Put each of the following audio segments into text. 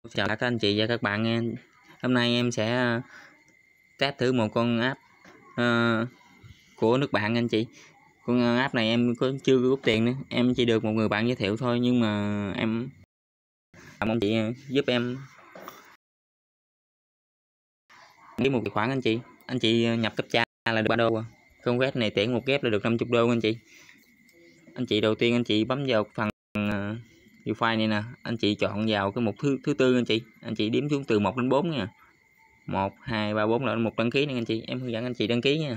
Chào các anh chị và các bạn nha. Hôm nay em sẽ test thử một con app của nước bạn anh chị. Con app này em chưa rút tiền nữa, em chỉ được một người bạn giới thiệu thôi, nhưng mà em mong chị giúp em ký một tài khoản anh chị. Anh chị nhập CAPTCHA là được 3 đô. Con web này tuyển một ghép là được 50 đô anh chị. Anh chị đầu tiên anh chị bấm vào phần view file này nè, anh chị chọn vào cái mục thứ tư anh chị. Anh chị đếm xuống từ 1 đến 4 nha. 1 2 3 4 là một đăng ký nè anh chị. Em hướng dẫn anh chị đăng ký nha.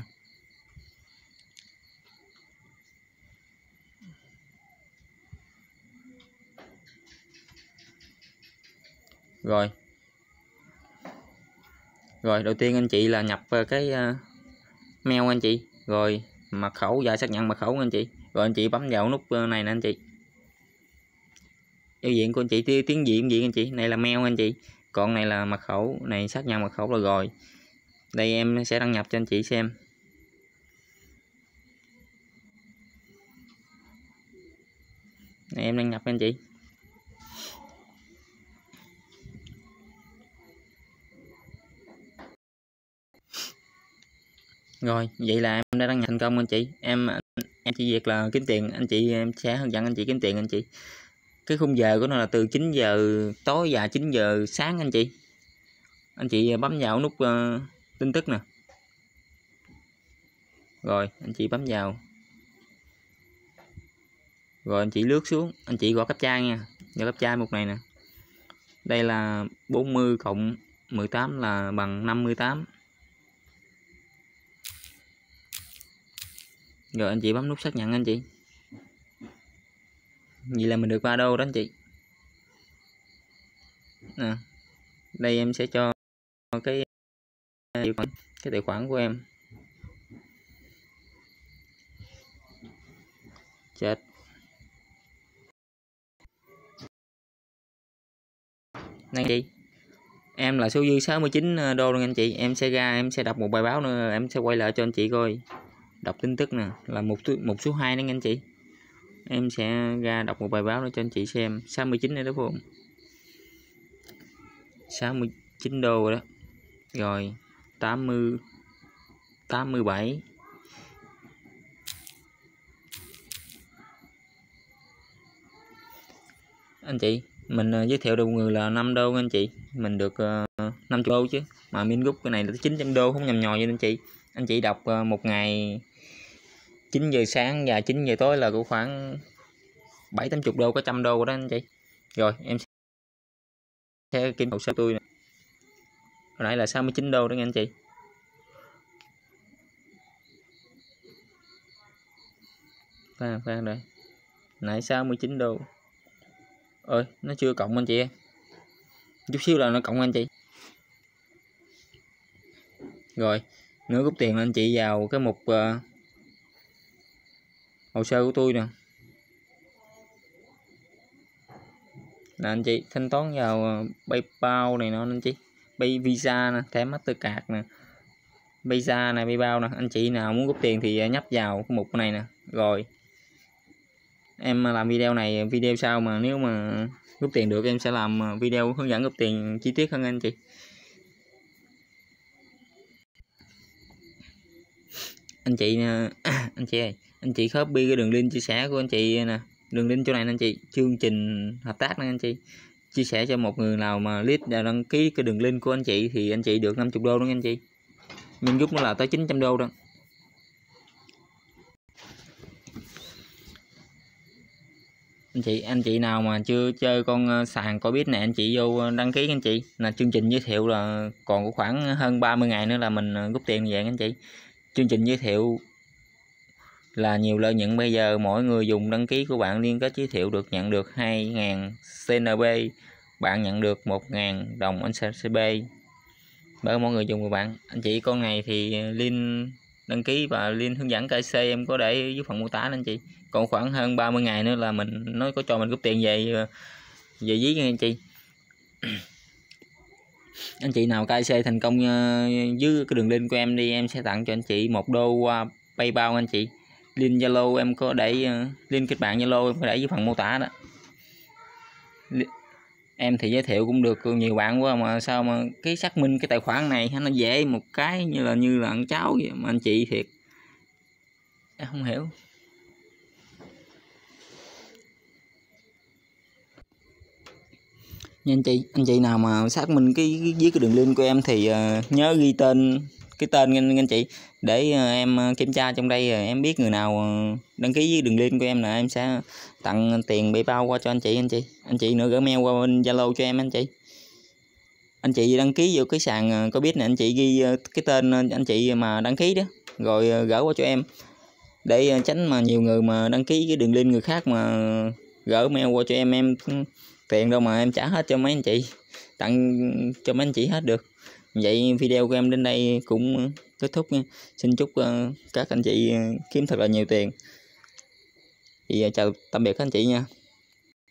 Rồi đầu tiên anh chị là nhập cái mail anh chị, rồi mật khẩu và xác nhận mật khẩu anh chị, rồi anh chị bấm vào nút này nè anh chị. Giao diện của anh chị tiếng Việt gì anh chị, này là mail anh chị, còn này là mật khẩu, này xác nhận mật khẩu là rồi. Đây em sẽ đăng nhập cho anh chị xem. Này em đăng nhập anh chị. Rồi vậy là em đã đăng nhập thành công anh chị. Em chỉ việc là kiếm tiền anh chị, em sẽ hướng dẫn anh chị kiếm tiền anh chị. Cái khung giờ của nó là từ 9 giờ tối và 9 giờ sáng anh chị. Anh chị bấm vào nút tin tức nè, rồi anh chị bấm vào, rồi anh chị lướt xuống, anh chị gõ CAPTCHA nha, gõ CAPTCHA mục này nè. Đây là 40 cộng 18 là bằng 58. Rồi anh chị bấm nút xác nhận anh chị. Vậy là mình được 3 đô đó anh chị. Nè, đây em sẽ cho cái tài khoản của em. Chết. Này chị, em là số dư 69 đô luôn anh chị. Em sẽ ra, em sẽ đọc một bài báo nữa, em sẽ quay lại cho anh chị coi. Đọc tin tức nè, là một số 2 đó anh chị. Em sẽ ra đọc một bài báo nữa cho anh chị xem. 69 này đó phải không? 69 đô rồi đó. Rồi 87. Anh chị, mình giới thiệu được người là 5 đô anh chị. Mình được 50 đô chứ. Mà min rút cái này là 900 đô, không nhầm nhò vậy anh chị. Anh chị đọc một ngày 9 giờ sáng và 9 giờ tối là khoảng 7-80 đô, có 100 đô đó anh chị. Rồi em sẽ kiếm hồ sơ tôi nè. Hồi nãy là 69 đô đó nha anh chị. Khoan đây. Nãy 69 đô. Ơi, nó chưa cộng anh chị. Chút xíu là nó cộng anh chị. Rồi, nữa rút tiền anh chị vào cái mục hồ sơ của tôi nè. Nè anh chị, thanh toán vào PayPal này nọ anh chị. Visa nè, thẻ Mastercard nè. Visa này, PayPal nè. Anh chị nào muốn rút tiền thì nhấp vào cái mục này nè. Rồi. Em làm video sau mà nếu mà rút tiền được em sẽ làm video hướng dẫn rút tiền chi tiết hơn anh chị. Anh chị anh chị ơi, anh chị copy cái đường link chia sẻ của anh chị nè, đường link chỗ này nè anh chị, chương trình hợp tác nè anh chị, chia sẻ cho một người nào mà click và đăng ký cái đường link của anh chị thì anh chị được 50 đô đó anh chị. Mình rút nó là tới 900 đô đó. Anh chị nào mà chưa chơi con sàn Cobit này, anh chị vô đăng ký anh chị. Là chương trình giới thiệu là còn khoảng hơn 30 ngày nữa là mình rút tiền về anh chị. Chương trình giới thiệu là nhiều lợi nhuận, bây giờ mỗi người dùng đăng ký của bạn liên kết giới thiệu được nhận được 2.000 CNB, bạn nhận được 1.000 đồng NCB bởi mỗi người dùng của bạn. Anh chị con này thì link đăng ký và link hướng dẫn KC em có để dưới phần mô tả anh chị. Còn khoảng hơn 30 ngày nữa là mình nói có cho mình rút tiền về ví nha anh chị. Anh chị nào KC thành công dưới cái đường link của em đi, em sẽ tặng cho anh chị 1 đô qua PayPal anh chị. Link Zalo em có để link kết bạn Zalo em có để dưới phần mô tả đó. Em thì giới thiệu cũng được nhiều bạn quá mà sao mà cái xác minh cái tài khoản này nó dễ một cái như là ăn cháo vậy mà anh chị thiệt em không hiểu. Nha anh chị nào mà xác minh với cái đường link của em thì nhớ ghi cái tên anh chị để em kiểm tra trong đây, em biết người nào đăng ký với đường link của em là em sẽ tặng tiền PayPal qua cho anh chị nữa gửi mail qua bên Zalo cho em anh chị đăng ký vô cái sàn Cobit này, anh chị ghi cái tên anh chị mà đăng ký đó rồi gửi qua cho em để tránh mà nhiều người mà đăng ký cái đường link người khác mà gửi mail qua cho em tiền đâu mà em trả hết cho mấy anh chị, tặng cho mấy anh chị hết được. Vậy video của em đến đây cũng kết thúc nha. Xin chúc các anh chị kiếm thật là nhiều tiền. Thì chào tạm biệt các anh chị nha.